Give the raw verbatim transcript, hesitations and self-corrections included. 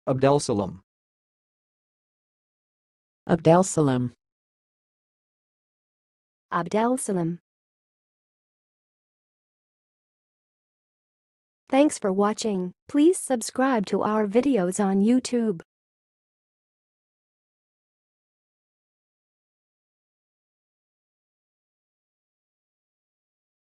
abdelsallam, abdelsallam, abdelsallam. Thanks for watching. Please subscribe to our videos on YouTube.